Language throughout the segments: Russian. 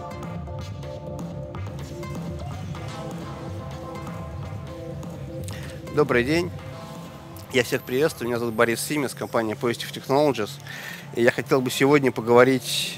Добрый день, я всех приветствую, меня зовут Борис Симес, компания Positive Technologies. И я хотел бы сегодня поговорить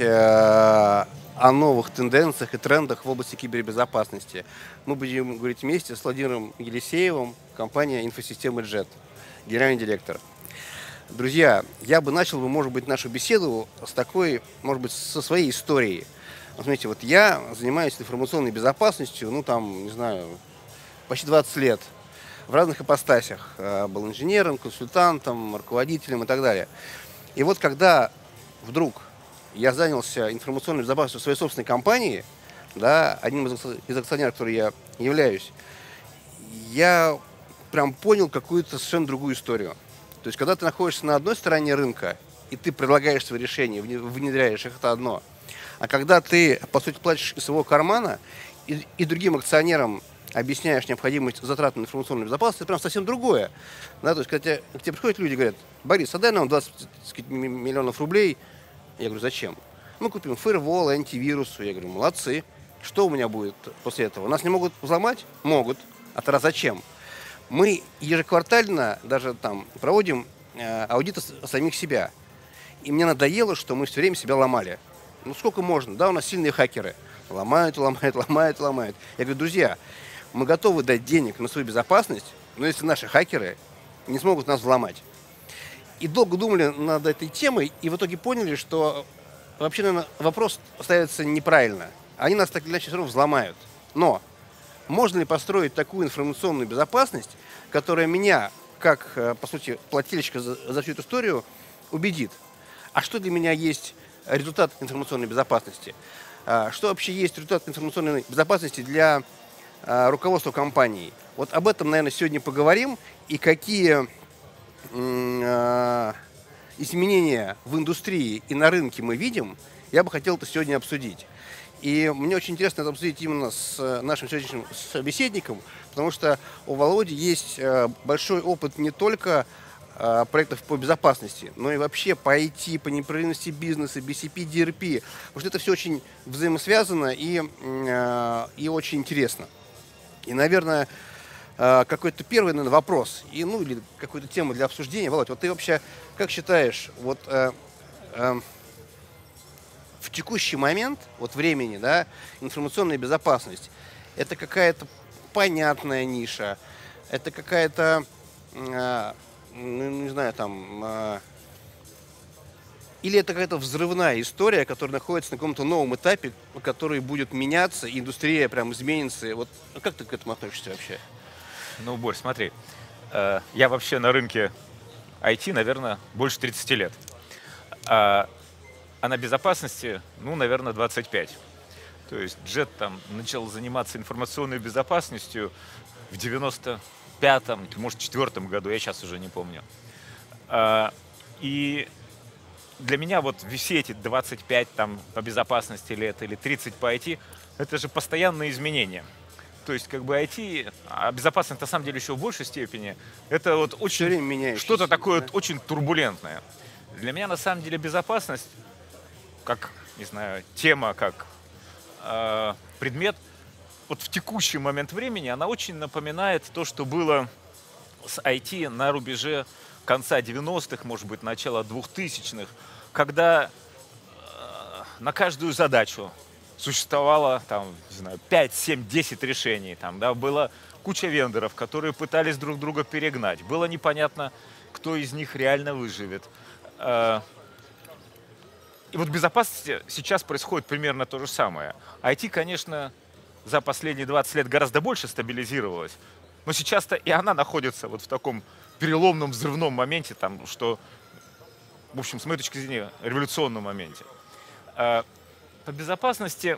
о новых тенденциях и трендах в области кибербезопасности. Мы будем говорить вместе с Владимиром Елисеевым, компания Инфосистемы JET, генеральный директор. Друзья, я бы начал, может быть, нашу беседу с такой, может быть, со своей историей. Смотрите, вот я занимаюсь информационной безопасностью, ну там, не знаю, почти 20 лет. В разных ипостасях. Был инженером, консультантом, руководителем и так далее. И вот когда вдруг я занялся информационной безопасностью своей собственной компании, да, одним из акционеров, который я являюсь, я прям понял какую-то совершенно другую историю. То есть, когда ты находишься на одной стороне рынка, и ты предлагаешь свои решения, внедряешь их, это одно. А когда ты, по сути, платишь из своего кармана и другим акционерам объясняешь необходимость затрат на информационную безопасность, это прям совсем другое. Да, то есть, когда к тебе приходят люди и говорят: Борис, отдай нам 20 миллионов рублей. Я говорю: зачем? Мы купим фаервол, антивирус. Я говорю: молодцы. Что у меня будет после этого? Нас не могут взломать? Могут. А тогда зачем? Мы ежеквартально даже там проводим аудиты самих себя. И мне надоело, что мы все время себя ломали. Ну сколько можно? Да, у нас сильные хакеры. Ломают, ломают, ломают, ломают. Я говорю: друзья, мы готовы дать денег на свою безопасность, но если наши хакеры не смогут нас взломать. И долго думали над этой темой, и в итоге поняли, что вообще, наверное, вопрос ставится неправильно. Они нас так или иначе все равно взломают. Но можно ли построить такую информационную безопасность, которая меня, как, по сути, плательщика за всю эту историю, убедит? А что для меня есть результат информационной безопасности? Что вообще есть результат информационной безопасности для руководства компании? Вот об этом, наверное, сегодня поговорим. И какие изменения в индустрии и на рынке мы видим, я бы хотел это сегодня обсудить. И мне очень интересно это обсудить именно с нашим сегодняшним собеседником, потому что у Володи есть большой опыт не только проектов по безопасности, но и вообще по IT, по непрерывности бизнеса, BCP, DRP. Потому что это все очень взаимосвязано и очень интересно. И, наверное, какой-то первый, наверное, вопрос, или какую-то тему для обсуждения. Володь, вот ты вообще как считаешь, вот в текущий момент, вот времени, да, информационная безопасность, это какая-то понятная ниша, это какая-то, не знаю, там, или это какая-то взрывная история, которая находится на каком-то новом этапе, который будет меняться, и индустрия прям изменится. Вот как ты к этому относишься вообще? Ну, Борь, смотри, я вообще на рынке IT, наверное, больше 30 лет. А на безопасности, наверное, 25. То есть JET там начал заниматься информационной безопасностью в 95-м, может, 4-м году, я сейчас уже не помню. И для меня вот все эти 25 там по безопасности лет или 30 по IT, это же постоянные изменения. То есть как бы IT, а безопасность на самом деле еще в большей степени, это вот очень что-то такое, да? Очень турбулентное. Для меня на самом деле безопасность, как, не знаю, тема, как предмет, вот в текущий момент времени она очень напоминает то, что было с IT на рубеже конца 90-х, может быть, начала 2000-х, когда на каждую задачу существовало там, не знаю, 5, 7, 10 решений. Там, да, было куча вендоров, которые пытались друг друга перегнать. Было непонятно, кто из них реально выживет. И вот в безопасности сейчас происходит примерно то же самое. IT, конечно, за последние 20 лет гораздо больше стабилизировалась, но сейчас-то и она находится вот в таком переломном взрывном моменте, там, что, в общем, с моей точки зрения, революционном моменте. По безопасности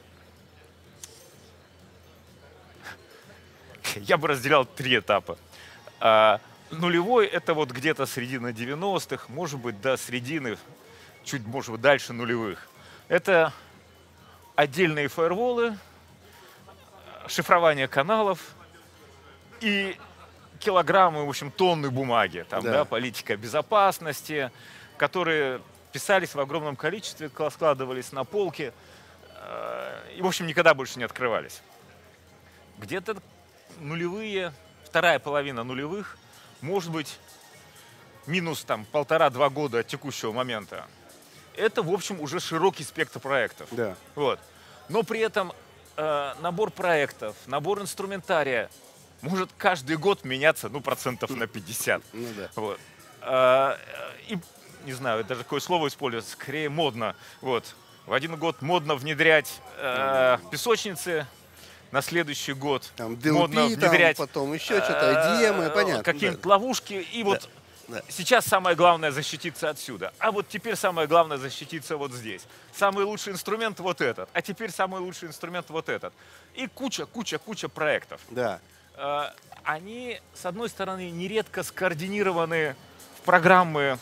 я бы разделял 3 этапа. Нулевой — это вот где-то середина 90-х, может быть, до середины, чуть, может быть, дальше нулевых. Это отдельные фаерволы, шифрование каналов и килограммы, в общем, тонны бумаги, там, да, политика безопасности, которые писались в огромном количестве, складывались на полке. И, в общем, никогда больше не открывались. Где-то нулевые, вторая половина нулевых, может быть, минус там 1,5-2 года от текущего момента. Это, в общем, уже широкий спектр проектов. Да. Вот. Но при этом набор проектов, набор инструментария может каждый год меняться, ну, процентов на 50. Ну да. Вот. И, не знаю, даже какое слово использовать, скорее модно. Вот. В один год модно внедрять песочницы, на следующий год Там DLP, модно внедрять потом еще что-то, IDM, понятно. какие-нибудь Да. ловушки. И вот Да. сейчас самое главное защититься отсюда. А вот теперь самое главное защититься вот здесь. Самый лучший инструмент вот этот. А теперь самый лучший инструмент вот этот. И куча проектов. Да. Они, с одной стороны, нередко скоординированы в программы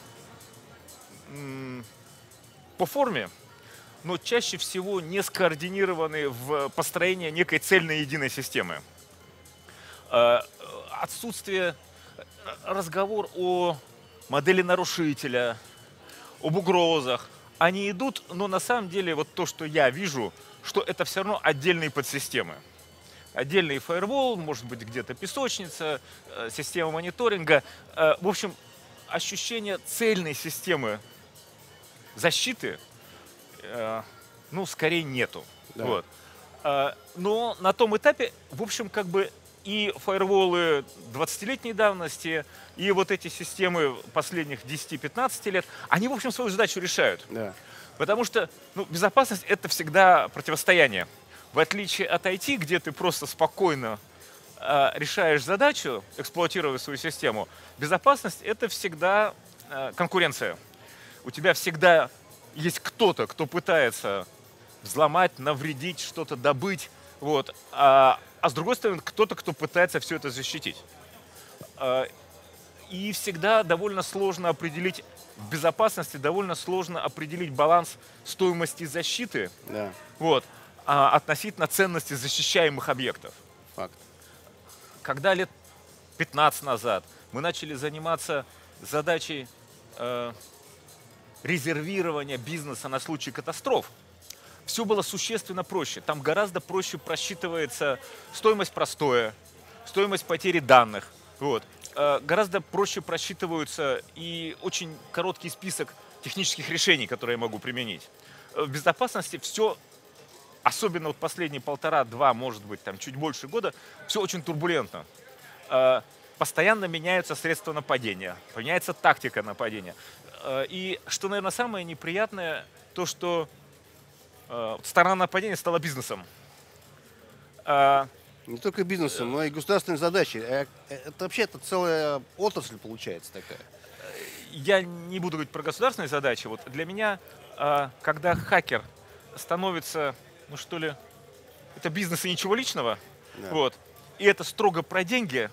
по форме, но чаще всего не скоординированы в построении некой цельной единой системы. Отсутствие разговор о модели нарушителя, об угрозах. Они идут, но на самом деле вот то, что я вижу, что это все равно отдельные подсистемы. Отдельный фаервол, может быть, где-то песочница, система мониторинга. В общем, ощущение цельной системы защиты, ну, скорее нету. Да. Вот. Но на том этапе, в общем, как бы и фаерволы 20-летней давности, и вот эти системы последних 10-15 лет, они, в общем, свою задачу решают. Да. Потому что безопасность — это всегда противостояние. В отличие от IT, где ты просто спокойно решаешь задачу, эксплуатируя свою систему, безопасность — это всегда конкуренция. У тебя всегда есть кто-то, кто пытается взломать, навредить, что-то добыть. Вот. А с другой стороны, кто-то, кто пытается все это защитить. И всегда довольно сложно определить, в безопасности довольно сложно определить баланс стоимости защиты, Да. вот, относительно ценности защищаемых объектов. Факт. Когда лет 15 назад мы начали заниматься задачей резервирования бизнеса на случай катастроф, все было существенно проще. Там гораздо проще просчитывается стоимость простоя, стоимость потери данных. Вот. Гораздо проще просчитываются и очень короткий список технических решений, которые я могу применить. В безопасности все, особенно вот последние 1,5-2, может быть, там, чуть больше года, все очень турбулентно. Постоянно меняются средства нападения, меняется тактика нападения. И что, наверное, самое неприятное, то, что сторона нападения стала бизнесом. Не только бизнесом, но и государственной задачей. Это вообще целая отрасль получается такая. Я не буду говорить про государственные задачи. Вот для меня, когда хакер становится, ну что ли, это бизнес и ничего личного, Да. вот, и это строго про деньги,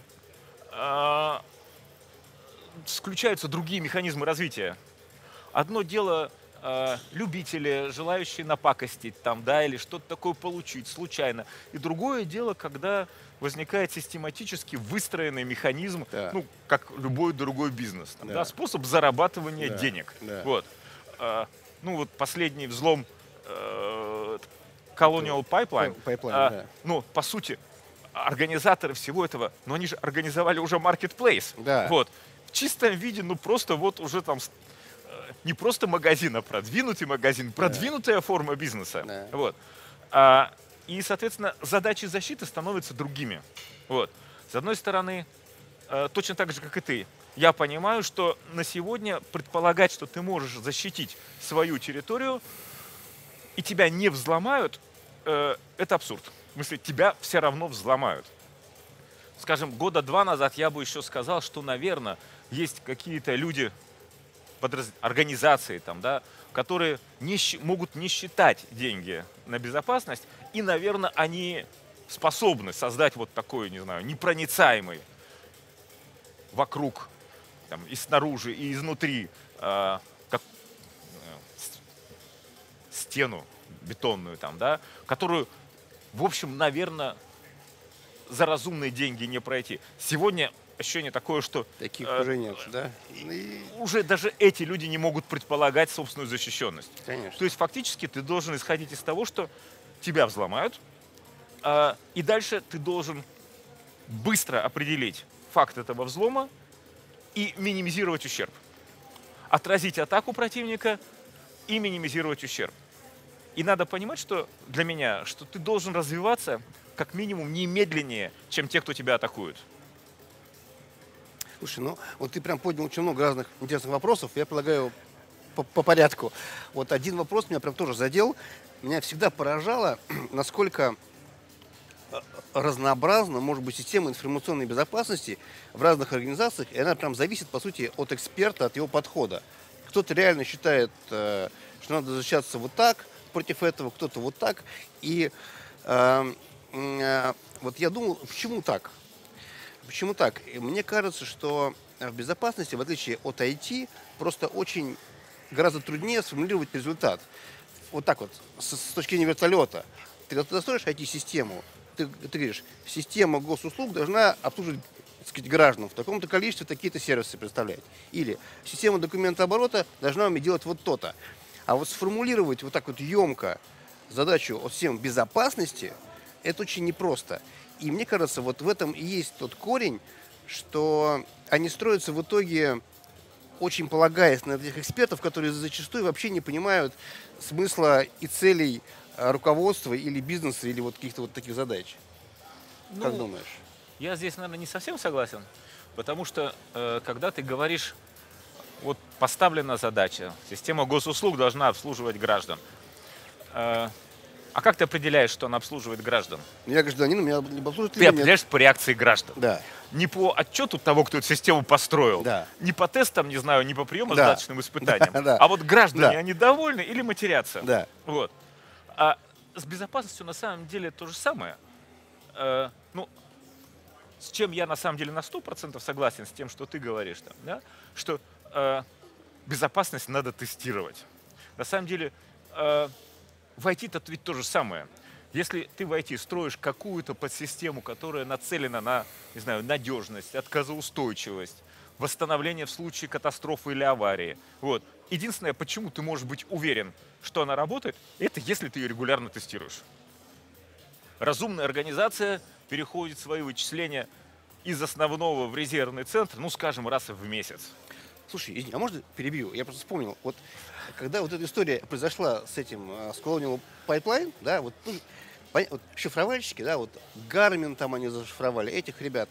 включаются другие механизмы развития. Одно дело любители, желающие напакостить там, да, или что-то такое получить случайно. И другое дело, когда возникает систематически выстроенный механизм, Да. ну, как любой другой бизнес, там, Да. да, способ зарабатывания Да. денег. Да. Вот. Ну вот последний взлом Colonial Pipeline, Да. ну, по сути, организаторы всего этого, но они же организовали уже marketplace. Да. Вот. В чистом виде, ну просто вот уже там не просто магазин, а продвинутый магазин, продвинутая форма бизнеса. Да. Вот. И, соответственно, задачи защиты становятся другими. Вот. С одной стороны, точно так же, как и ты, я понимаю, что на сегодня предполагать, что ты можешь защитить свою территорию, и тебя не взломают, это абсурд. В смысле, тебя все равно взломают. Скажем, 2 года назад я бы еще сказал, что, наверное, есть какие-то люди, организации, там, да, которые могут не считать деньги на безопасность, и, наверное, они способны создать вот такой, не знаю, непроницаемый вокруг, там, и снаружи, и изнутри стену бетонную, там, да, которую, в общем, наверное, за разумные деньги не пройти. Сегодня ощущение такое, что Таких уже нет, да? уже даже эти люди не могут предполагать собственную защищенность. Конечно. То есть фактически ты должен исходить из того, что тебя взломают, и дальше ты должен быстро определить факт этого взлома и минимизировать ущерб. Отразить атаку противника и минимизировать ущерб. И надо понимать, что для меня, что ты должен развиваться как минимум не медленнее, чем те, кто тебя атакует. Слушай, ну вот ты прям поднял очень много разных интересных вопросов. Я предлагаю по порядку. Вот один вопрос меня прям тоже задел. Меня всегда поражало, насколько разнообразна может быть система информационной безопасности в разных организациях, и она прям зависит, по сути, от эксперта, от его подхода. Кто-то реально считает, что надо защищаться вот так против этого, кто-то вот так. И вот я думал, почему так? Почему так? И мне кажется, что в безопасности, в отличие от IT, просто очень гораздо труднее сформулировать результат. Вот так вот, с точки зрения вертолета. Ты достроишь IT-систему, ты говоришь, система госуслуг должна обслуживать, так сказать, граждан в таком-то количестве, такие-то сервисы представлять. Или система документооборота должна уметь делать вот то-то. А вот сформулировать вот так вот емко задачу от системы безопасности, это очень непросто. И мне кажется, вот в этом и есть тот корень, что они строятся в итоге, очень полагаясь на этих экспертов, которые зачастую вообще не понимают смысла и целей руководства или бизнеса, или вот каких-то вот таких задач. Ну, как думаешь? Я здесь, наверное, не совсем согласен, потому что когда ты говоришь, вот поставлена задача, система госуслуг должна обслуживать граждан. А как ты определяешь, что она обслуживает граждан? Я гражданин, у меня либо обслуживает, Ты либо нет. определяешь по реакции граждан. Да. Не по отчету того, кто эту систему построил, Да. не по тестам, не знаю, не по Да. приемо-сдаточным испытаниям, Да. а вот граждане, Да. они довольны или матерятся. Да. Вот. А с безопасностью на самом деле то же самое. Ну, с чем я на самом деле на 100% согласен, с тем, что ты говоришь, там, да? Что безопасность надо тестировать. На самом деле в IT-то ведь то же самое. Если ты в IT строишь какую-то подсистему, которая нацелена на, не знаю, надежность, отказоустойчивость, восстановление в случае катастрофы или аварии. Вот. Единственное, почему ты можешь быть уверен, что она работает, это если ты ее регулярно тестируешь. Разумная организация переходит свои вычисления из основного в резервный центр, ну, скажем, раз в месяц. Слушай, извини, а можно перебью? Я просто вспомнил, вот когда вот эта история произошла с этим, с Colonial Pipeline, да, вот, ну, вот шифровальщики, да, вот Garmin там они зашифровали, этих ребят.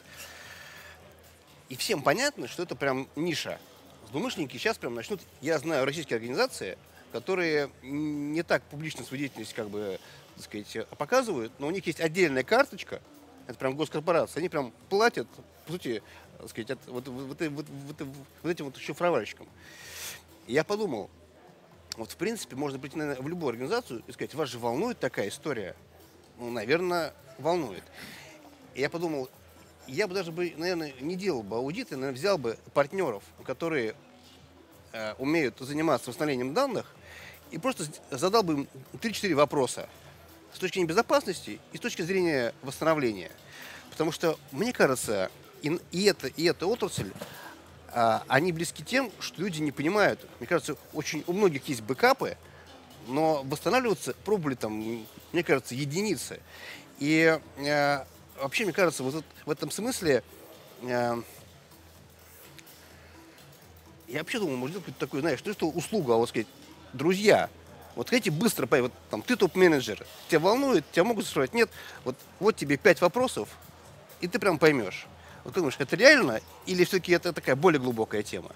И всем понятно, что это прям ниша. Злоумышленники сейчас прям начнут, я знаю российские организации, которые не так публично свою деятельность, как бы, так сказать, показывают, но у них есть отдельная карточка, это прям госкорпорация, они прям платят, по сути, так сказать, вот этим вот шифровальщикам. И я подумал, вот в принципе можно прийти, наверное, в любую организацию и сказать, вас же волнует такая история? Ну, наверное, волнует. И я подумал, я бы даже, наверное, не делал бы аудит, я, наверное, взял бы партнеров, которые умеют заниматься восстановлением данных, и просто задал бы им 3-4 вопроса с точки зрения безопасности и с точки зрения восстановления. Потому что, мне кажется, и эта отрасль, они близки тем, что люди не понимают. Мне кажется, очень у многих есть бэкапы, но восстанавливаться пробовали там, мне кажется, единицы. И вообще, мне кажется, вот в этом смысле я вообще думал, может быть, какую-то такую, знаешь, что услуга, вот сказать, друзья, вот хотите быстро понять, вот там ты топ-менеджер, тебя волнует, тебя могут спрашивать, нет, вот тебе 5 вопросов, и ты прям поймешь. Вот ты думаешь, это реально или все-таки это такая более глубокая тема?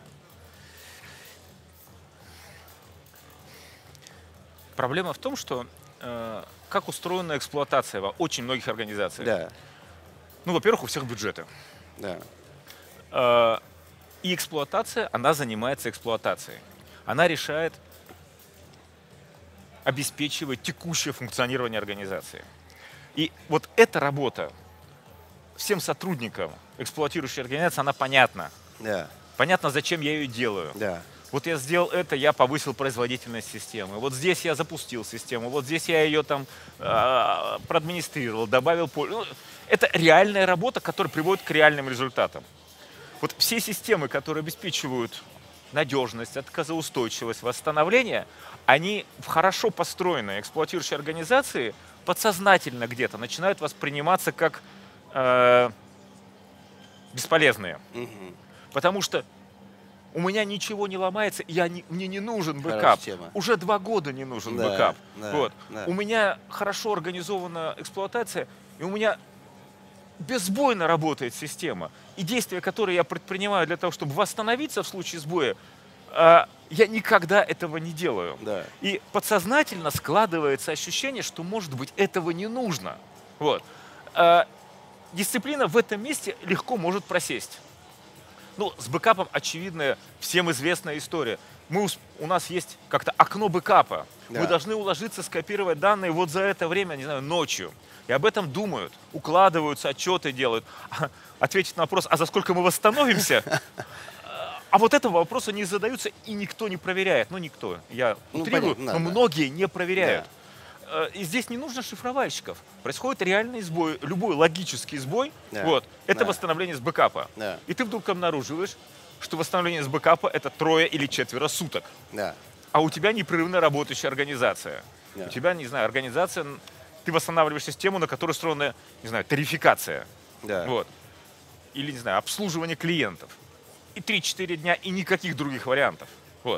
Проблема в том, что как устроена эксплуатация в очень многих организациях. Да. Ну, во-первых, у всех бюджеты. Да. И эксплуатация, она занимается эксплуатацией. Она решает обеспечивать текущее функционирование организации. И вот эта работа всем сотрудникам эксплуатирующей организации, она понятна. Да. Понятно, зачем я ее делаю. Да. Вот я сделал это, я повысил производительность системы. Вот здесь я запустил систему, вот здесь я ее там проадминистрировал, добавил пользу. Это реальная работа, которая приводит к реальным результатам. Вот все системы, которые обеспечивают надежность, отказоустойчивость, восстановление, они в хорошо построенной эксплуатирующей организации подсознательно где-то начинают восприниматься как бесполезные. Мгм. Потому что у меня ничего не ломается, мне не нужен бэкап. Уже 2 года не нужен Да, бэкап. да, Вот. да. У меня хорошо организована эксплуатация, и у меня безбойно работает система. И действия, которые я предпринимаю для того, чтобы восстановиться в случае сбоя, я никогда этого не делаю. Да. И подсознательно складывается ощущение, что, может быть, этого не нужно. Вот. Дисциплина в этом месте легко может просесть. Ну, с бэкапом очевидная, всем известная история. У нас есть как-то окно бэкапа. Да. Мы должны уложиться, скопировать данные вот за это время, не знаю, ночью. И об этом думают, укладываются, отчеты делают. Ответить на вопрос, а за сколько мы восстановимся? А вот этого вопроса не задаются, и никто не проверяет. Ну, никто, я утрирую, понятно, но да. многие не проверяют. И здесь не нужно шифровальщиков. Происходит реальный сбой, любой логический сбой. Да, Вот, это да. восстановление с бэкапа. Да. И ты вдруг обнаруживаешь, что восстановление с бэкапа — это 3 или 4 суток. Да. А у тебя непрерывно работающая организация. Да. У тебя, не знаю, организация, ты восстанавливаешь систему, на которой устроена, не знаю, тарификация. Да. Вот. Или, не знаю, обслуживание клиентов. И 3-4 дня, и никаких других вариантов. Вот.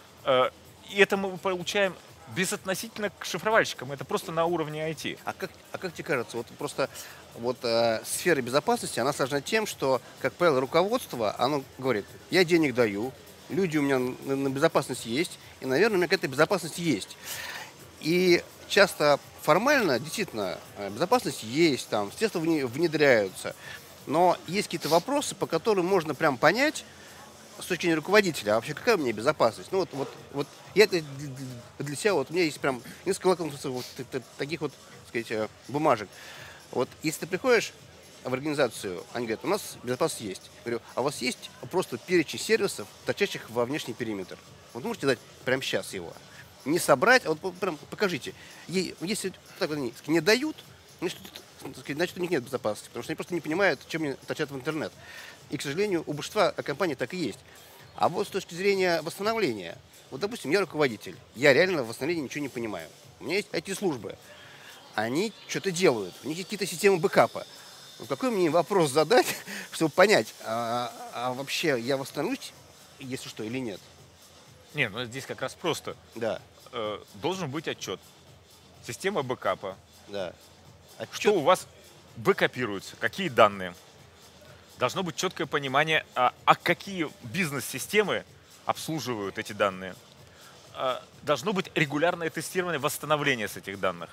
И это мы получаем безотносительно к шифровальщикам. Это просто на уровне IT. А как тебе кажется, вот просто сфера безопасности, она сложна тем, что, как правило, руководство, оно говорит, я денег даю, люди у меня на безопасность есть, и, наверное, у меня какая-то безопасность есть. И часто формально, действительно, безопасность есть, там, средства внедряются, но есть какие-то вопросы, по которым можно прям понять, с точки зрения руководителя, а вообще какая у меня безопасность? Ну вот я это для себя, вот у меня есть прям несколько лакмусовых вот таких вот, так сказать, бумажек. Вот если ты приходишь в организацию, они говорят, у нас безопасность есть. Я говорю, а у вас есть просто перечень сервисов, торчащих во внешний периметр? Вот можете дать прямо сейчас его? Не собрать, а вот прям покажите. Если так вот они не дают, значит, у них нет безопасности, потому что они просто не понимают, чем они торчат в интернет. И, к сожалению, у большинства компаний так и есть. А вот с точки зрения восстановления, вот, допустим, я руководитель, я реально в восстановлении ничего не понимаю. У меня есть IT-службы, они что-то делают, у них есть какие-то системы бэкапа. Вот какой мне вопрос задать, чтобы понять, а вообще я восстановлюсь, если что, или нет? Не, ну здесь как раз просто. Да, Должен быть отчет. Система бэкапа. да. Что у вас бэкапируется, какие данные. Должно быть четкое понимание, какие бизнес-системы обслуживают эти данные. Должно быть регулярное тестирование восстановления с этих данных.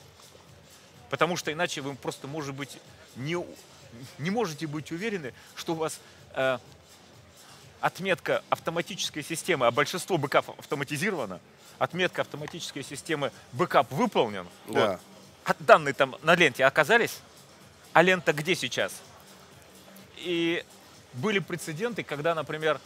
Потому что иначе вы просто, может быть, не можете быть уверены, что у вас отметка автоматической системы, а большинство бэкапов автоматизировано, отметка автоматической системы бэкап выполнен, Да. вот, а данные там на ленте оказались, а лента где сейчас? И были прецеденты, когда, например,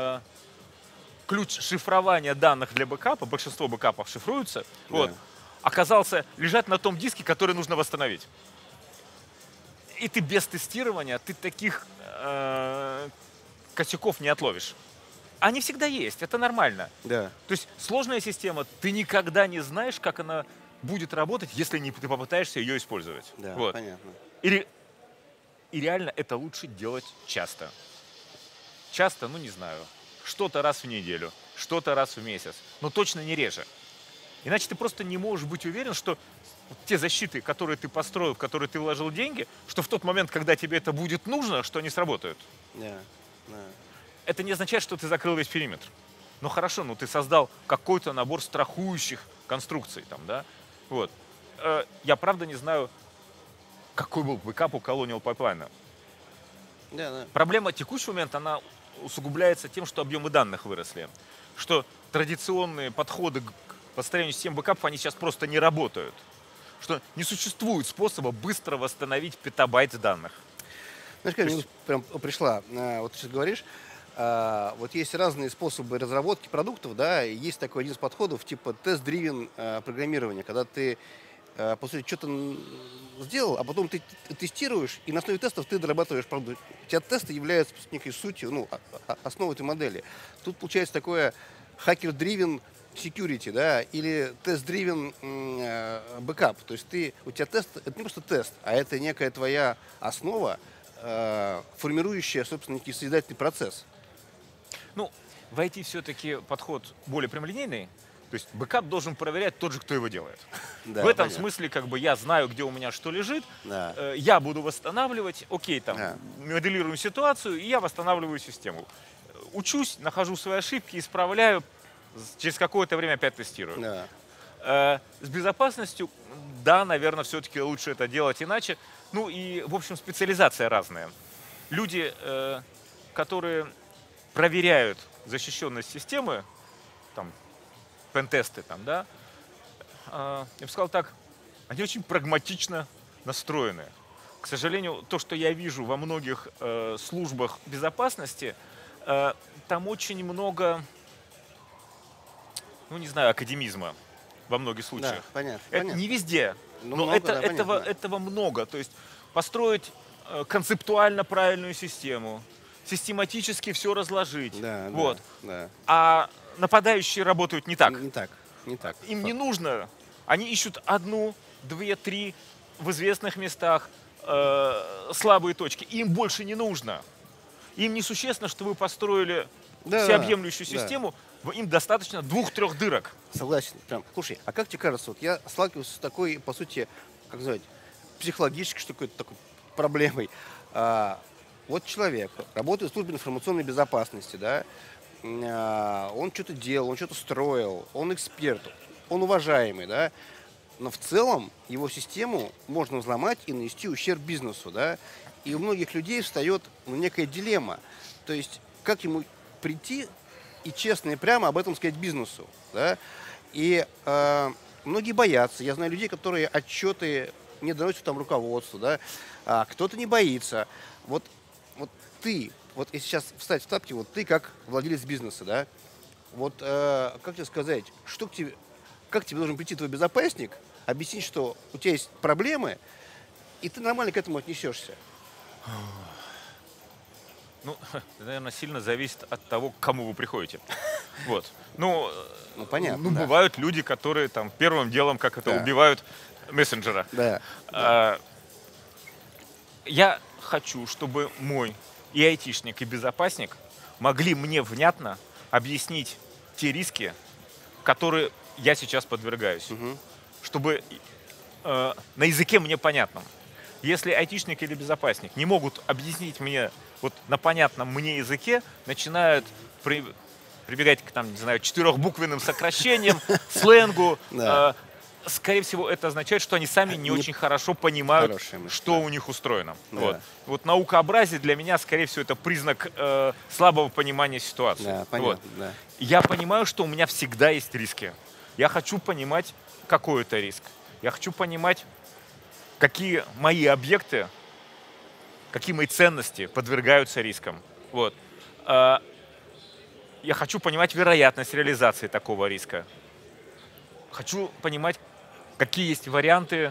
ключ шифрования данных для бэкапа, большинство бэкапов шифруются, Да. вот, оказался лежать на том диске, который нужно восстановить. И ты без тестирования, ты таких косяков не отловишь. Они всегда есть, это нормально. Да. То есть сложная система, ты никогда не знаешь, как она будет работать, если не ты попытаешься ее использовать. Да, Вот. понятно. И реально это лучше делать часто. Часто, ну не знаю, что-то раз в неделю, что-то раз в месяц, но точно не реже. Иначе ты просто не можешь быть уверен, что те защиты, которые ты построил, в которые ты вложил деньги, что в тот момент, когда тебе это будет нужно, что они сработают. Да, да. Это не означает, что ты закрыл весь периметр. Ну хорошо, ну ты создал какой-то набор страхующих конструкций там, да? Вот. Я правда не знаю, какой был бэкап у Colonial Pipeline. Да, да. Проблема текущего момента, она усугубляется тем, что объемы данных выросли. Что традиционные подходы к построению систем бэкапов, они сейчас просто не работают. Что не существует способа быстро восстановить петабайт данных. Знаешь, как мне прям пришла, вот ты сейчас говоришь, вот есть разные способы разработки продуктов, да, и есть такой один из подходов, типа тест-дривен программирования, когда ты по сути, что-то сделал, а потом ты тестируешь, и на основе тестов ты дорабатываешь продукт. У тебя тесты являются некой сутью, ну, основой этой модели. Тут получается такое hacker-driven security, да, или тест-driven backup. То есть у тебя тест, это не просто тест, а это некая твоя основа, формирующая, собственно, некий созидательный процесс. Ну, в IT все-таки подход более прямолинейный. То есть бэкап должен проверять тот же, кто его делает. Да, в этом понятно. смысле, как бы я знаю, где у меня что лежит, Да. я буду восстанавливать, окей, там, Да. моделируем ситуацию, и я восстанавливаю систему. Учусь, нахожу свои ошибки, исправляю, через какое-то время опять тестирую. Да. С безопасностью, да, наверное, все-таки лучше это делать иначе. Ну и, в общем, специализация разная. Люди, которые проверяют защищенность системы, там, пентесты, там, да, я бы сказал так, они очень прагматично настроены. К сожалению, то, что я вижу во многих службах безопасности, там очень много, ну не знаю, академизма во многих случаях. Да, понятно. Это понятно. не везде, Ну, но много, это, да, понятно. этого много. То есть построить концептуально правильную систему, систематически все разложить. Да, Вот. да. А нападающие работают не так. Не так. Не так. Им не нужно. Они ищут одну, две, три в известных местах слабые точки. Им больше не нужно. Им не существенно, что вы построили Да, всеобъемлющую да. систему. Им достаточно 2-3 дырок. Согласен. Прям. Слушай, а как тебе кажется, вот я сталкивался с такой, по сути, как сказать, психологической штукой, такой проблемой. Вот человек работает в службе информационной безопасности, да, он что-то делал, он что-то строил, он эксперт, он уважаемый, да, но в целом его систему можно взломать и нанести ущерб бизнесу, да, и у многих людей встает некая дилемма, то есть как ему прийти и честно и прямо об этом сказать бизнесу, да, и многие боятся, я знаю людей, которые отчеты не доносят там руководству, да, кто-то не боится, вот ты, вот если сейчас встать в тапки, вот ты как владелец бизнеса, да, вот как тебе сказать, как тебе должен прийти твой безопасник, объяснить, что у тебя есть проблемы, и ты нормально к этому отнесешься? Ну, это, наверное, сильно зависит от того, к кому вы приходите. Вот. Ну, понятно. Ну, да. бывают люди, которые там первым делом, как это, Да. убивают мессенджера. Да. Я хочу, чтобы мой и айтишник, и безопасник могли мне внятно объяснить те риски, которые я сейчас подвергаюсь. Мгм. Чтобы на языке мне понятном. Если айтишник или безопасник не могут объяснить мне вот на понятном мне языке, начинают прибегать к там, не знаю, 4-буквенным сокращениям, сленгу. Да. Скорее всего, это означает, что они сами не Не- очень хорошо понимают, Хорошая мысль, что да. у них устроено. Да. Вот наукообразие для меня, скорее всего, это признак слабого понимания ситуации. Да, понятно, да. Я понимаю, что у меня всегда есть риски. Я хочу понимать, какой это риск. Я хочу понимать, какие мои объекты, какие мои ценности подвергаются рискам. Вот. Я хочу понимать вероятность реализации такого риска. Хочу понимать, какие есть варианты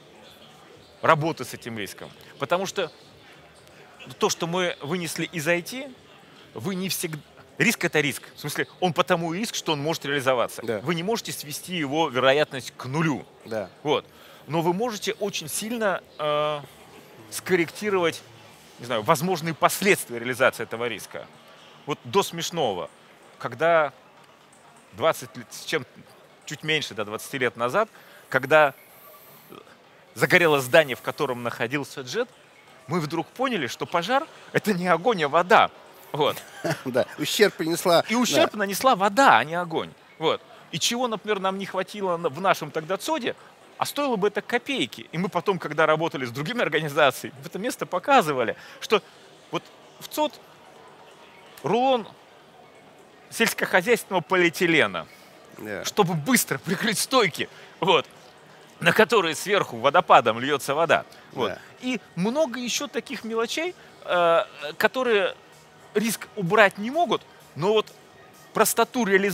работы с этим риском. Потому что то, что мы вынесли из IT, вы не всегда... Риск — это риск. В смысле, он потому и риск, что он может реализоваться. Да. Вы не можете свести его вероятность к нулю. Да. Вот. Но вы можете очень сильно скорректировать, не знаю, возможные последствия реализации этого риска. Вот до смешного. Когда 20 лет, чуть меньше, 20 лет назад, когда загорелось здание, в котором находился джет, мы вдруг поняли, что пожар — это не огонь, а вода. Вот. Да. Ущерб принесла. И ущерб нанесла вода, а не огонь. Вот. И чего, например, нам не хватило в нашем тогда ЦОДе, а стоило бы это копейки. И мы потом, когда работали с другими организациями, в это место показывали, что вот в ЦОД рулон сельскохозяйственного полиэтилена, Да. чтобы быстро прикрыть стойки, вот, на которые сверху водопадом льется вода. Вот. Да. И много еще таких мелочей, которые риск убрать не могут, но вот простоту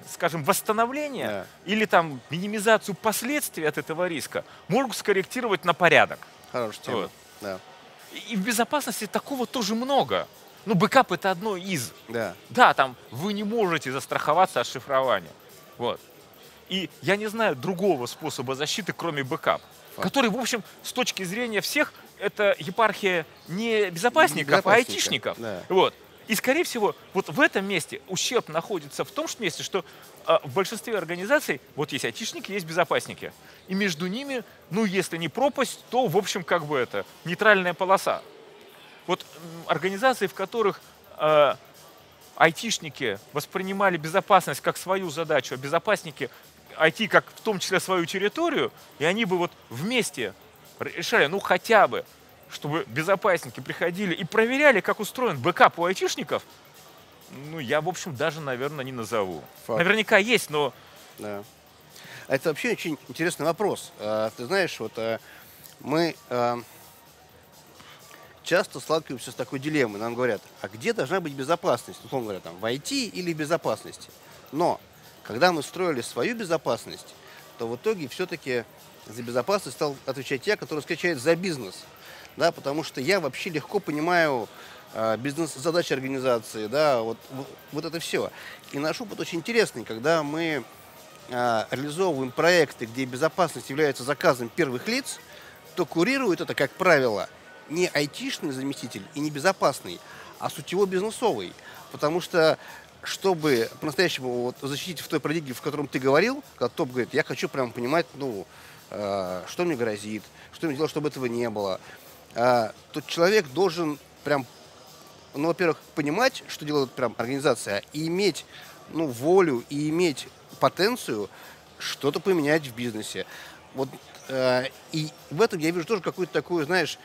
скажем, восстановление Да. или там минимизацию последствий от этого риска могут скорректировать на порядок. Хорошая тема. Вот. Да. И в безопасности такого тоже много. Ну, бэкап это одно из. Да. Да, там вы не можете застраховаться от шифрования. Вот. И я не знаю другого способа защиты, кроме бэкап, который, в общем, с точки зрения всех, это епархия не безопасников, а Безопасника, айтишников. да. Вот. И, скорее всего, вот в этом месте ущерб находится в том месте, что в большинстве организаций вот есть айтишники, есть безопасники. И между ними, ну, если не пропасть, то, в общем, как бы это, нейтральная полоса. Вот организации, в которых айтишники воспринимали безопасность как свою задачу, а безопасники IT как в том числе свою территорию, и они бы вот вместе решали, ну хотя бы, чтобы безопасники приходили и проверяли, как устроен бэкап у айтишников, ну я, в общем, даже, наверное, не назову. Факт. Наверняка есть, но... Да. Это вообще очень интересный вопрос. Ты знаешь, вот мы часто сталкиваемся с такой дилеммой. Нам говорят, а где должна быть безопасность? Условно говоря, там, в IT или в безопасности? Но когда мы строили свою безопасность, то в итоге все-таки за безопасность стал отвечать я, который отвечает за бизнес. Да, потому что я вообще легко понимаю бизнес-задачи организации, да, вот это все. И наш опыт очень интересный, когда мы реализовываем проекты, где безопасность является заказом первых лиц, то курирует это, как правило, не айтишный заместитель и не безопасный, а сутево-бизнесовый. Потому что, чтобы по-настоящему вот защитить в той парадигме, в котором ты говорил, когда топ говорит, я хочу прямо понимать, ну, что мне грозит, что мне делать, чтобы этого не было, то человек должен прям, ну, во-первых, понимать, что делает прям организация, и иметь, ну, волю, и иметь потенцию что-то поменять в бизнесе. Вот, и в этом я вижу тоже какое-то такое, знаешь,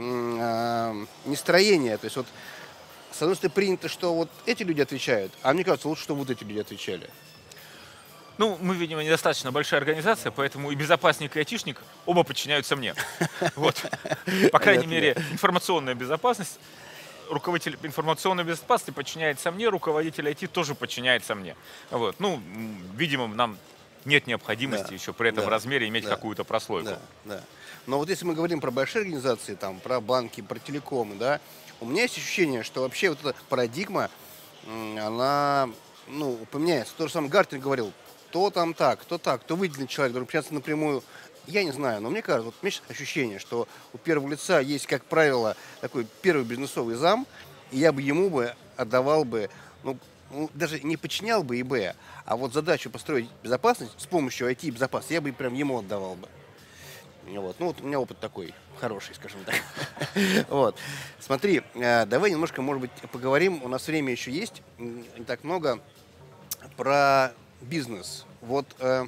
нестроение. То есть вот, с одной стороны, принято, что вот эти люди отвечают, а мне кажется, лучше, чтобы вот эти люди отвечали. Ну, мы, видимо, недостаточно большая организация, поэтому и безопасник, и айтишник оба подчиняются мне. Вот. По крайней мере, информационная безопасность, руководитель информационной безопасности подчиняется мне, руководитель IT тоже подчиняется мне. Вот. Ну, видимо, нам нет необходимости еще при этом размере иметь какую-то прослойку. Да. Но вот если мы говорим про большие организации, там, про банки, про телекомы, да, у меня есть ощущение, что вообще вот эта парадигма, она, ну, поменяется. То же самое Гартнер говорил, то там так, то выделенный человек, должен общаться напрямую. Я не знаю, но мне кажется, вот у меня есть ощущение, что у первого лица есть, как правило, такой первый бизнесовый зам, и я бы ему бы отдавал бы, ну, даже не подчинял бы ИБ, а вот задачу построить безопасность с помощью IT-безопасности я бы прям ему отдавал бы. Вот. Ну, вот у меня опыт такой хороший, скажем так. Вот. Смотри, давай немножко, может быть, поговорим, у нас время еще есть, не так много, про бизнес. Вот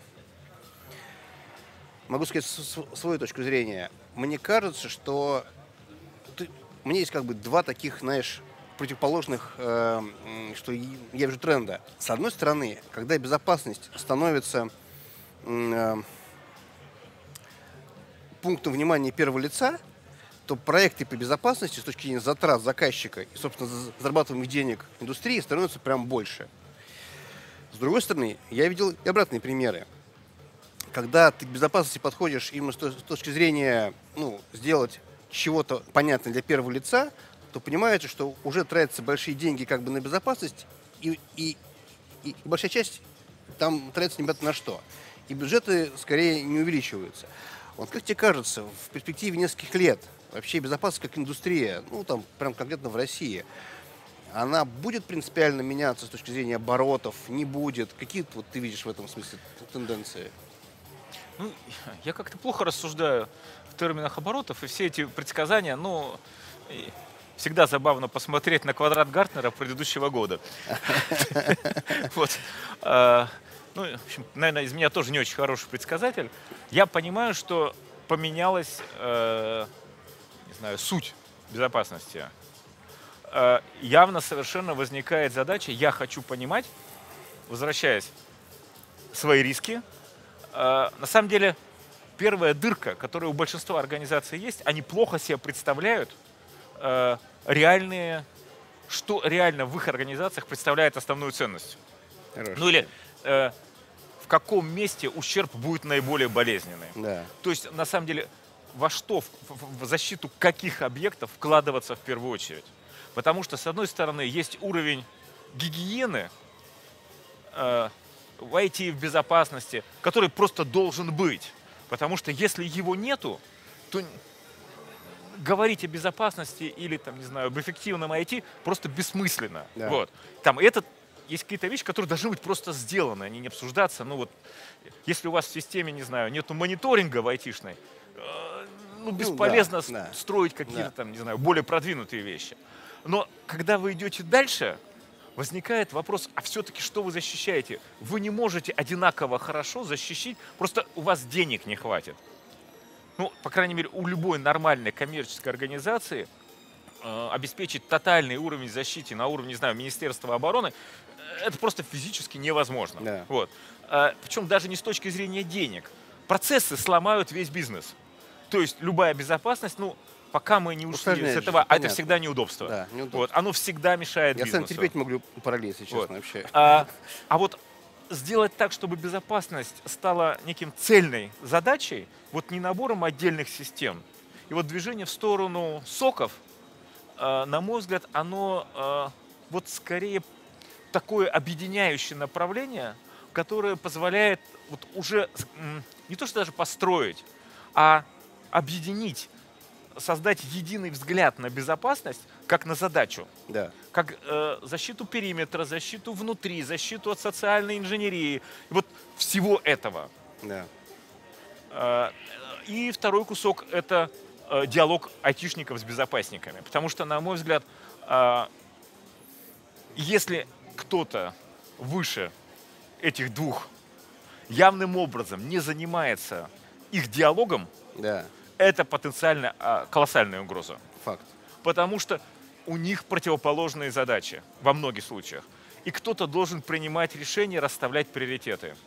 могу сказать свою точку зрения. Мне кажется, что у меня есть как бы два таких, знаешь, противоположных, что я вижу тренда. С одной стороны, когда безопасность становится пунктом внимания первого лица, то проекты по безопасности с точки зрения затрат заказчика и, собственно, зарабатываемых денег индустрии становятся прям больше. С другой стороны, я видел и обратные примеры. Когда ты к безопасности подходишь именно с точки зрения, ну, сделать чего-то понятное для первого лица, то понимаете, что уже тратятся большие деньги как бы на безопасность, и большая часть там тратится непонятно на что. И бюджеты скорее не увеличиваются. Вот как тебе кажется, в перспективе нескольких лет вообще безопасность как индустрия, ну там прям конкретно в России, она будет принципиально меняться с точки зрения оборотов, не будет? Какие вот ты видишь в этом смысле тенденции? Ну, я как-то плохо рассуждаю в терминах оборотов, и все эти предсказания, ну, всегда забавно посмотреть на квадрат Гартнера предыдущего года. Вот. Ну, в общем, наверное, из меня тоже не очень хороший предсказатель. Я понимаю, что поменялась, не знаю, суть безопасности. Явно совершенно возникает задача, я хочу понимать, возвращаясь, свои риски. На самом деле, первая дырка, которая у большинства организаций есть, они плохо себе представляют реальные, что реально в их организациях представляет основную ценность. Хорошо. Ну или в каком месте ущерб будет наиболее болезненный. Да. То есть, на самом деле, во что, в защиту каких объектов вкладываться в первую очередь. Потому что, с одной стороны, есть уровень гигиены в IT, в безопасности, который просто должен быть. Потому что если его нету, то говорить о безопасности или, там, не знаю, об эффективном IT просто бессмысленно. Да. Вот. Есть какие-то вещи, которые должны быть просто сделаны, они не обсуждаться. Ну вот, если у вас в системе, не знаю, нету мониторинга в айтишной, бесполезно да. строить какие-то там, не знаю, более продвинутые вещи. Но когда вы идете дальше, возникает вопрос, а все-таки что вы защищаете? Вы не можете одинаково хорошо защищить, просто у вас денег не хватит. Ну, по крайней мере, у любой нормальной коммерческой организации обеспечить тотальный уровень защиты на уровне, не знаю, Министерства обороны, это просто физически невозможно. Да. Вот. Причем даже не с точки зрения денег. Процессы сломают весь бизнес. То есть любая безопасность, пока мы не ушли Усложняет с этого, жизнь, это понятно. всегда неудобство. Да, неудобство. Вот. Оно всегда мешает Я сам бизнесу. терпеть не могу параллель, если честно, Вот. вообще. А вот сделать так, чтобы безопасность стала неким цельной задачей, вот не набором отдельных систем. И вот движение в сторону соков, на мой взгляд, оно вот скорее такое объединяющее направление, которое позволяет вот уже не то что даже построить, а объединить, создать единый взгляд на безопасность как на задачу. Да. Как защиту периметра, защиту внутри, защиту от социальной инженерии. И вот всего этого. Да. И второй кусок – это диалог айтишников с безопасниками. Потому что, на мой взгляд, если кто-то выше этих двух явным образом не занимается их диалогом, Да. это потенциально колоссальная угроза. Факт. Потому что у них противоположные задачи во многих случаях. И кто-то должен принимать решения, расставлять приоритеты.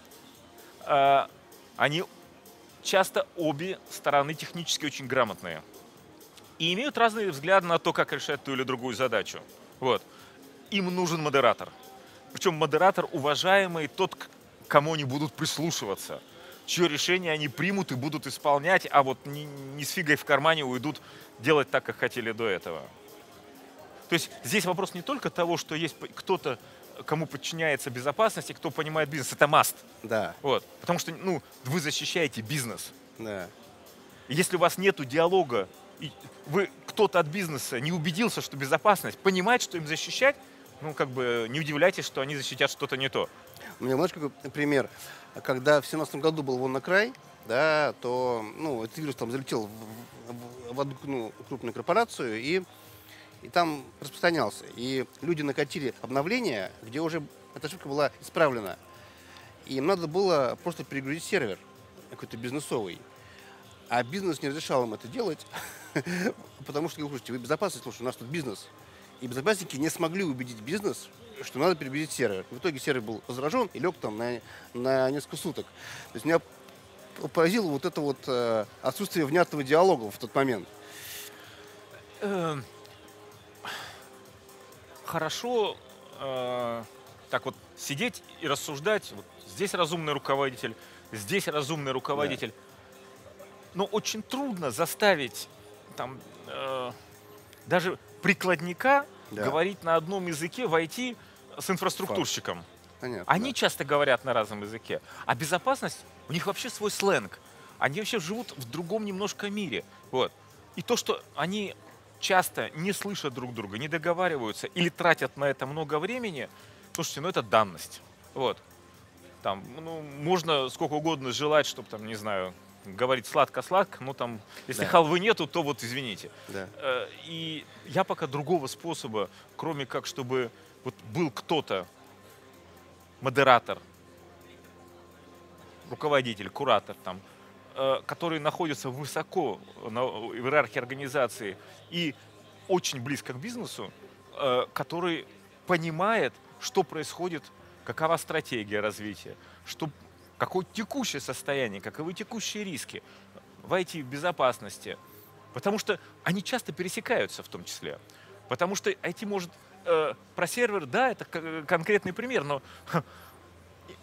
Они часто обе стороны технически очень грамотные. И имеют разные взгляды на то, как решать ту или другую задачу. Вот. Им нужен модератор. Причем модератор уважаемый, тот, к кому они будут прислушиваться, чье решение они примут и будут исполнять, а вот не с фигой в кармане уйдут делать так, как хотели до этого. То есть здесь вопрос не только того, что есть кто-то, кому подчиняется безопасность, и кто понимает бизнес. Это must. Да. Вот. Потому что вы защищаете бизнес. Да. И если у вас нет диалога, и кто-то от бизнеса не убедился, что безопасность, понимает, что им защищать, не удивляйтесь, что они защитят что-то не то. У меня, знаешь, какой пример. Когда в 2017 году был WannaCry, да, то этот вирус там залетел в одну крупную корпорацию и там распространялся. И люди накатили обновления, где уже эта ошибка была исправлена. И им надо было просто перегрузить сервер какой-то бизнесовый. А бизнес не разрешал им это делать, потому что, слушайте, вы безопасность, слушайте, у нас тут бизнес. И безопасники не смогли убедить бизнес, что надо перегрузить сервер. В итоге сервер был возражен и лег там на несколько суток. То есть меня поразило вот это вот отсутствие внятного диалога в тот момент. Хорошо так вот сидеть и рассуждать. Вот здесь разумный руководитель, здесь разумный руководитель. Но очень трудно заставить там даже прикладника говорить на одном языке в IT с инфраструктурщиком. Понятно, Они часто говорят на разном языке. А безопасность, у них вообще свой сленг. Они вообще живут в другом немножко мире. Вот. И то, что они часто не слышат друг друга, не договариваются или тратят на это много времени, слушайте, это данность. Вот. Там, можно сколько угодно желать, чтобы, там, не знаю, говорить сладко-сладко, если халвы нету, то вот извините. Да. И я пока другого способа, кроме как, чтобы вот был кто-то, модератор, руководитель, куратор, который находится высоко в иерархии организации и очень близко к бизнесу, который понимает, что происходит, какова стратегия развития, какое текущее состояние, каковы текущие риски в IT, в безопасности. Потому что они часто пересекаются в том числе. Потому что IT может... про сервер, да, это конкретный пример, но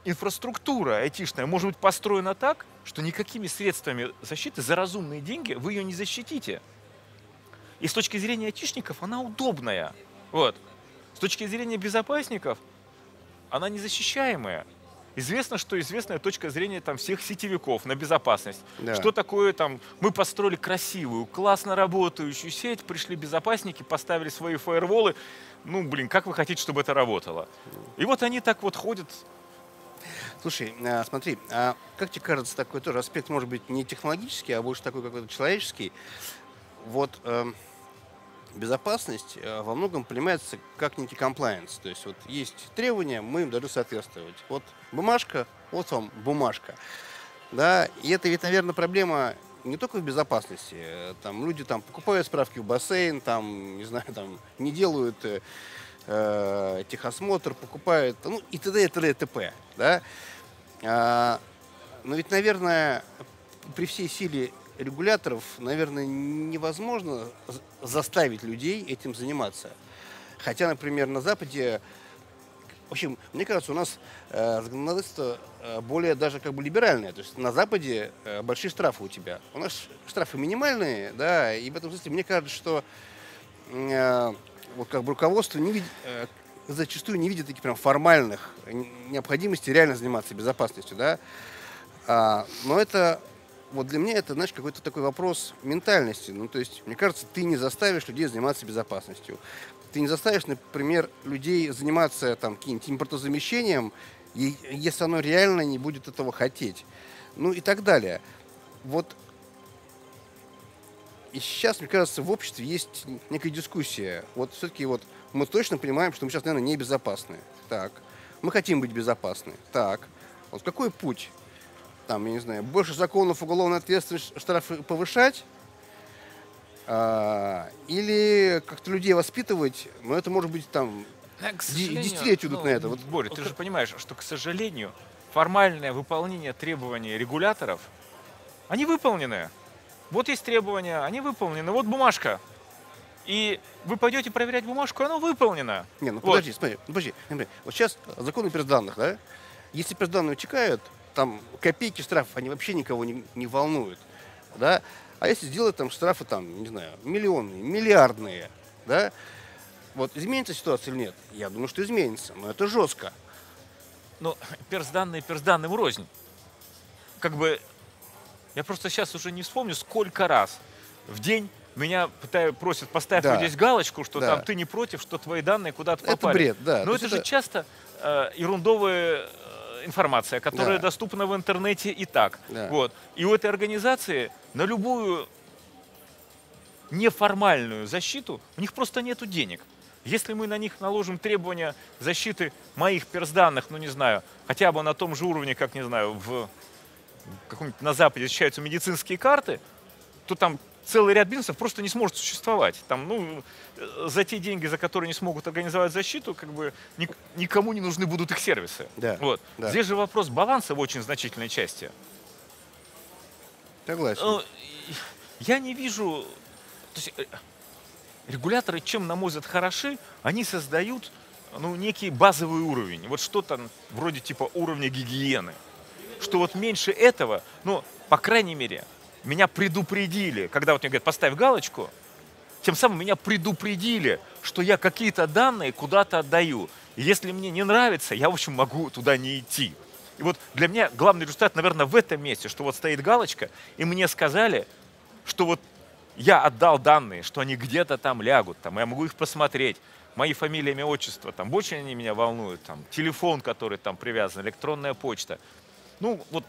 инфраструктура айтишная может быть построена так, что никакими средствами защиты за разумные деньги вы ее не защитите. И с точки зрения айтишников она удобная. Вот. С точки зрения безопасников она незащищаемая. Известно, что известная точка зрения там, всех сетевиков на безопасность. Да. Что такое там, мы построили красивую, классно работающую сеть, пришли безопасники, поставили свои фаерволы. Ну, блин, как вы хотите, чтобы это работало? И вот они так вот ходят. Слушай, смотри, а как тебе кажется, такой тоже аспект может быть не технологический, а больше такой какой-то человеческий? Вот безопасность во многом понимается как некий комплаенс. То есть вот есть требования, мы им должны соответствовать. Вот бумажка, вот вам бумажка. Да, и это ведь, наверное, проблема не только в безопасности. Там люди там покупают справки в бассейн, там, не знаю, там не делают техосмотр, покупают, ну и т.д. и т.д. и т.п. Да? Но ведь, наверное, при всей силе регуляторов, наверное, невозможно заставить людей этим заниматься. Хотя, например, на Западе, в общем, мне кажется, у нас законодательство более даже как бы либеральное. То есть на Западе большие штрафы у тебя. У нас штрафы минимальные, да, и в этом смысле мне кажется, что вот как бы руководство зачастую не видит таких прям формальных необходимости реально заниматься безопасностью, да. Но это вот для меня это, знаешь, какой-то такой вопрос ментальности. Ну, то есть, мне кажется, ты не заставишь людей заниматься безопасностью. Ты не заставишь, например, людей заниматься там каким-нибудь импортозамещением, если оно реально не будет этого хотеть. Ну и так далее. Вот и сейчас, мне кажется, в обществе есть некая дискуссия. Вот все-таки вот мы точно понимаем, что мы сейчас, наверное, небезопасны. Так. Мы хотим быть безопасны. Так. Вот какой путь? Там, я не знаю, больше законов, уголовной ответственности, штрафы повышать, или как-то людей воспитывать, но это может быть там десятилетия идут на это. Вот, Боря, ты же понимаешь, что, к сожалению, формальное выполнение требований регуляторов, они выполнены. Вот есть требования, они выполнены, вот бумажка. И вы пойдете проверять бумажку, она выполнена. Не, ну подожди, смотри, вот сейчас законы персданных, да? Если персданные утекают, там копейки штрафов, они вообще никого не волнуют, да? А если сделать там штрафы, там, не знаю, миллионные, миллиардные, да? Вот изменится ситуация или нет? Я думаю, что изменится, но это жестко. Ну, персданные персданным рознь. Как бы, я просто сейчас уже не вспомню, сколько раз в день меня просят поставить вот здесь галочку, что там ты не против, что твои данные куда-то попали. Это бред, да. Но это же часто ерундовая информация, которая доступна в интернете и так. Да. Вот. И у этой организации на любую неформальную защиту у них просто нету денег. Если мы на них наложим требования защиты моих персданных, ну не знаю, хотя бы на том же уровне, как, не знаю, в каком-нибудь на Западе защищаются медицинские карты, то там целый ряд бизнесов просто не сможет существовать. Там, ну, за те деньги, за которые не смогут организовать защиту, как бы никому не нужны будут их сервисы. Да, вот. да. Здесь же вопрос баланса в очень значительной части. Согласен. Я не вижу... То есть, регуляторы, чем, на мой взгляд, хороши, они создают некий базовый уровень. Вот что-то вроде типа уровня гигиены. Что вот меньше этого, по крайней мере, меня предупредили, когда вот мне говорят, поставь галочку, тем самым меня предупредили, что я какие-то данные куда-то отдаю. И если мне не нравится, я, в общем, могу туда не идти. И вот для меня главный результат, наверное, в этом месте, что вот стоит галочка, и мне сказали, что вот я отдал данные, что они где-то там лягут, там, я могу их посмотреть, мои фамилия, имя, отчество, там, больше они меня волнуют, там, телефон, который там привязан, электронная почта. Ну, вот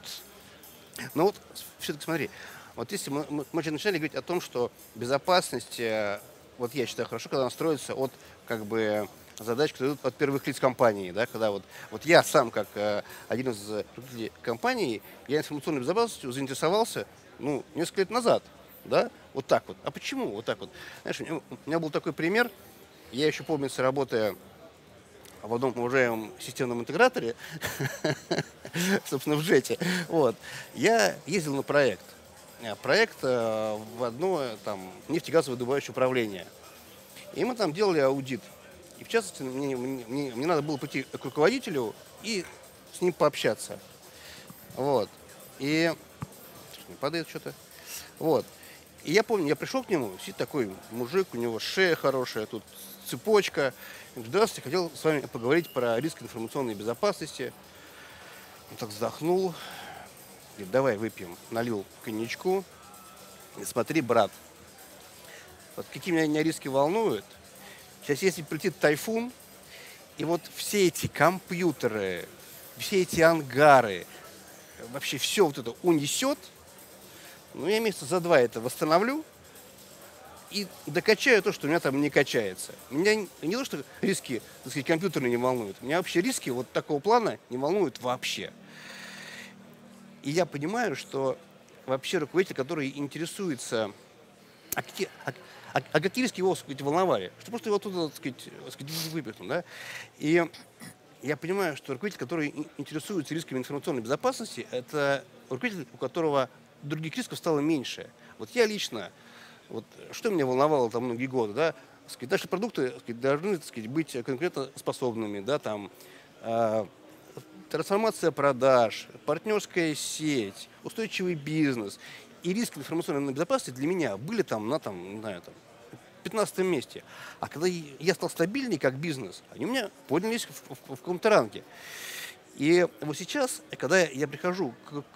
все-таки смотри, вот если мы же начали говорить о том, что безопасность, вот я считаю хорошо, когда она строится от как бы задач, которые идут от первых лиц компании, да, когда вот я сам как один из руководителей компании, я информационной безопасностью заинтересовался, несколько лет назад, да, вот так вот. А почему вот так вот? Знаешь, у меня был такой пример, я еще помню, работая в одном уважаемом системном интеграторе, собственно, в JET, вот, я ездил на проект в одно там нефтегазовое добывающее управление. И мы там делали аудит. И в частности, мне надо было пойти к руководителю и с ним пообщаться. Вот. И... Не падает что-то. Вот. И я помню, я пришел к нему, сидит такой мужик, у него шея хорошая, тут цепочка. Говорит, здравствуйте, хотел с вами поговорить про риск информационной безопасности. Он так вздохнул. Говорит, давай выпьем. Налил коньячку. И смотри, брат, вот какие меня риски волнуют. Сейчас если прилетит тайфун, и вот все эти компьютеры, все эти ангары, вообще все вот это унесет, ну, я месяца за 2 это восстановлю и докачаю то, что у меня там не качается. Меня не то, что риски, так сказать, компьютерные не волнуют. Меня вообще риски вот такого плана не волнуют вообще. И я понимаю, что вообще руководитель, который интересуется, а какие риски его, так сказать, волновали, что просто его оттуда, так сказать, выпихнул, да? И я понимаю, что руководитель, который интересуется рисками информационной безопасности, это руководитель, у которого других рисков стало меньше. Вот я лично, вот что меня волновало там многие годы, да, сказать, наши продукты, сказать, должны, так сказать, быть конкурентоспособными, да, там, трансформация продаж, партнерская сеть, устойчивый бизнес и риски информационной безопасности для меня были там на там, не знаю, там, 15 месте. А когда я стал стабильней как бизнес, они у меня поднялись в каком-то ранге. И вот сейчас, когда я прихожу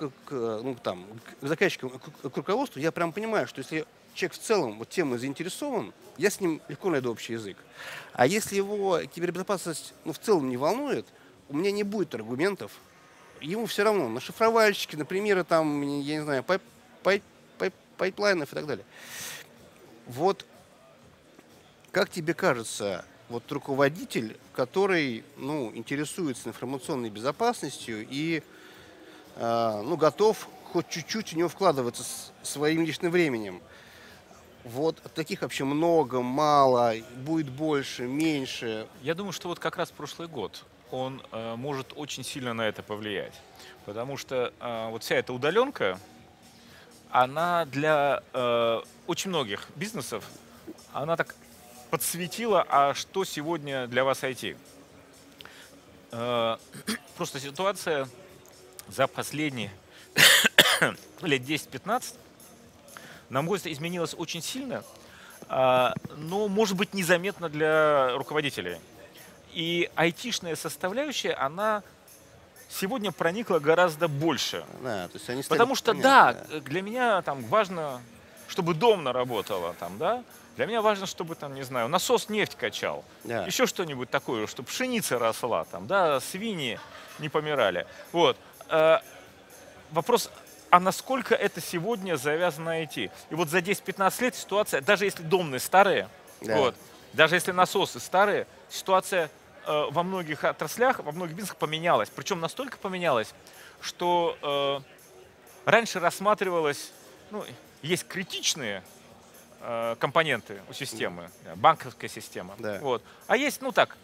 к заказчикам, к руководству, я прям понимаю, что если человек в целом вот темой заинтересован, я с ним легко найду общий язык. А если его кибербезопасность в целом не волнует, у меня не будет аргументов. Ему все равно на шифровальщики, на примеры там, я не знаю, пайплайнов и так далее. Вот как тебе кажется, вот руководитель, который, интересуется информационной безопасностью и, готов хоть чуть-чуть в него вкладываться своим личным временем. Вот таких вообще много, мало, будет больше, меньше. Я думаю, что вот как раз прошлый год, он может очень сильно на это повлиять. Потому что вот вся эта удаленка, она для очень многих бизнесов, она так подсветила, а что сегодня для вас IT. Просто ситуация за последние лет 10-15, на мой взгляд, изменилась очень сильно, но, может быть, незаметно для руководителей. И айтишная составляющая, она сегодня проникла гораздо больше. Да, то есть они стали Потому что, понятны, да, для меня там важно, чтобы домна работала, там, да. Для меня важно, чтобы, там, не знаю, насос нефть качал, да. еще что-нибудь такое, чтобы пшеница росла, там, да, свиньи не помирали. Вот. Вопрос, а насколько это сегодня завязано на IT? И вот за 10-15 лет ситуация, даже если домны старые, Да. вот, даже если насосы старые, ситуация во многих отраслях, во многих бизнесах поменялась. Причем настолько поменялась, что раньше рассматривалось, есть критичные компоненты у системы, банковская система. Да. Вот. А есть,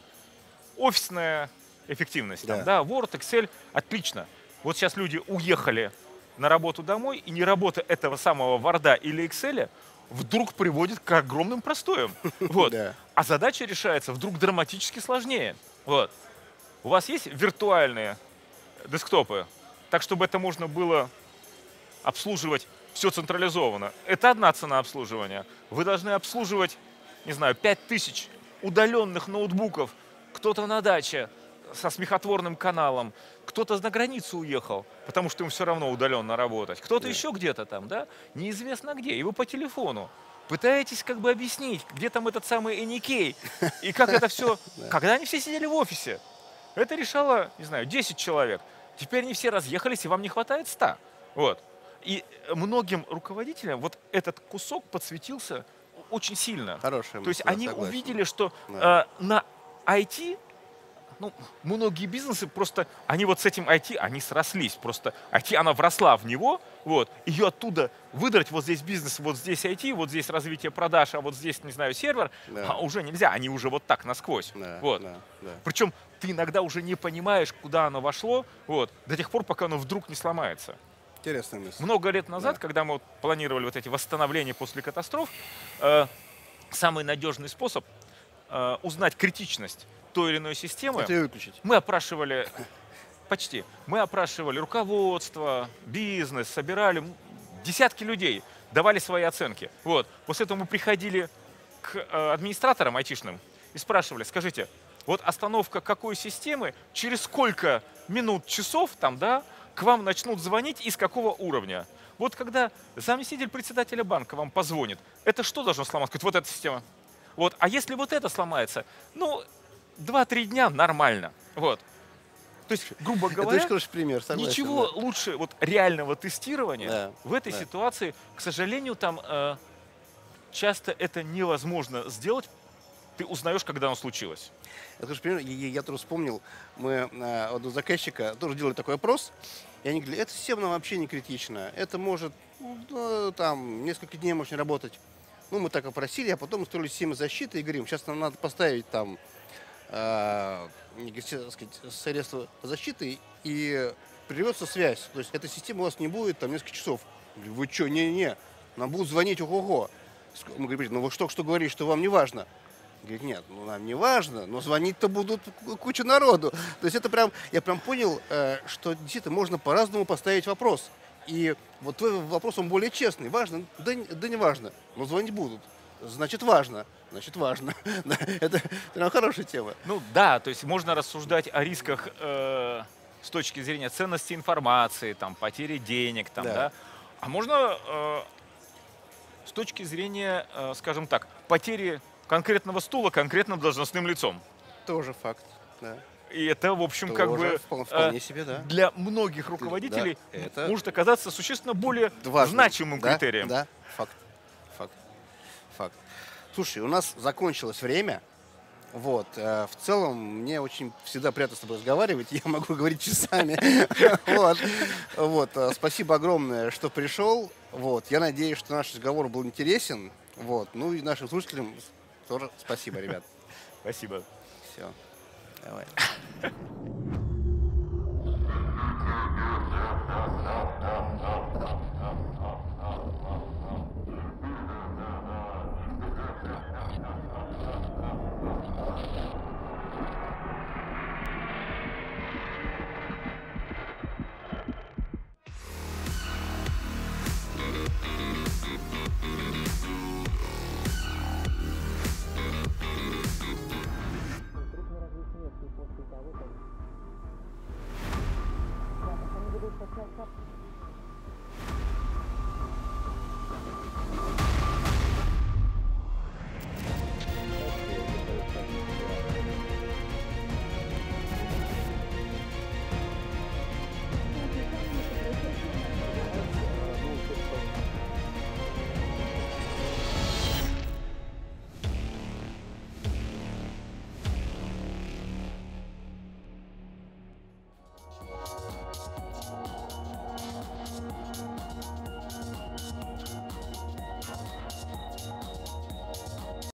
офисная эффективность. Да. Там, да, Word, Excel, отлично. Вот сейчас люди уехали на работу домой, и не работа этого самого Word или Excel вдруг приводит к огромным простоям. Вот. Да. А задача решается вдруг драматически сложнее. Вот. У вас есть виртуальные десктопы, так чтобы это можно было обслуживать все централизованно. Это одна цена обслуживания. Вы должны обслуживать, не знаю, 5000 удаленных ноутбуков. Кто-то на даче со смехотворным каналом, кто-то на границу уехал, потому что им все равно удаленно работать. Кто-то еще где-то там, да, неизвестно где. И вы по телефону пытаетесь объяснить, где там этот самый NK, и как это все... Когда они все сидели в офисе, это решало, не знаю, 10 человек. Теперь они все разъехались, и вам не хватает 100. Вот. И многим руководителям вот этот кусок подсветился очень сильно. Хорошая То есть мысль, они согласен. увидели, что Да. на IT, многие бизнесы просто, они вот с этим IT, они срослись. Просто IT, она вросла в него, вот, ее оттуда выдрать, вот здесь бизнес, вот здесь IT, вот здесь развитие продаж, а вот здесь, не знаю, сервер, Да. уже нельзя, они уже вот так насквозь. Да, Вот. да, да. Причем ты иногда уже не понимаешь, куда оно вошло, вот, до тех пор, пока оно вдруг не сломается. Интересная мысль. Много лет назад, Да. когда мы планировали вот эти восстановления после катастроф, самый надежный способ узнать критичность той или иной системы, Это ее выключить. мы опрашивали Почти. Мы опрашивали руководство, бизнес, собирали десятки людей, давали свои оценки. Вот. После этого мы приходили к администраторам айтишным и спрашивали, скажите, вот остановка какой системы, через сколько минут, часов там, да, к вам начнут звонить и с какого уровня? Вот когда заместитель председателя банка вам позвонит, это что должно сломаться? Говорит, вот эта система. Вот. А если вот это сломается, ну, 2-3 дня нормально. Вот. То есть, грубо Это говоря, очень хороший пример, согласен. ничего Да. лучше вот реального тестирования Да, в этой да. ситуации, к сожалению, там часто это невозможно сделать. Ты узнаешь, когда оно случилось. Это хороший пример. Я тоже вспомнил, мы у одного заказчика тоже делали такой опрос, и они говорили, эта система нам вообще не критична, это может, ну, там, несколько дней может не работать. Ну, мы так опросили, а потом устроили систему защиты и говорим, сейчас нам надо поставить там так сказать, средства защиты, и прервется связь. То есть эта система у вас не будет там несколько часов. Говорю, вы что, не-не, нам будут звонить ого-го. Мы говорим, ну вы что говорите, что вам не важно? Говорит, нет, ну нам не важно, но звонить-то будут куча народу. То есть это прям, я прям понял, что действительно можно по-разному поставить вопрос. И вот твой вопрос, он более честный. Важно? Да не важно, но звонить будут. Значит, важно. Значит, важно. Это прям хорошая тема. Ну да, то есть можно рассуждать о рисках с точки зрения ценности информации, там, потери денег, там, Да. да. А можно с точки зрения, скажем так, потери конкретного стула конкретным должностным лицом. Тоже факт. Да. И это, в общем, как Тоже бы вполне себе, да. для многих руководителей Да, это может оказаться существенно более важно. значимым Да, критерием. Да, факт. Слушай, у нас закончилось время. Вот. В целом, мне очень всегда приятно с тобой разговаривать. Я могу говорить часами. Вот. Спасибо огромное, что пришел. Вот. Я надеюсь, что наш разговор был интересен. Вот. Ну и нашим слушателям тоже спасибо, ребят. Спасибо. Все. Давай.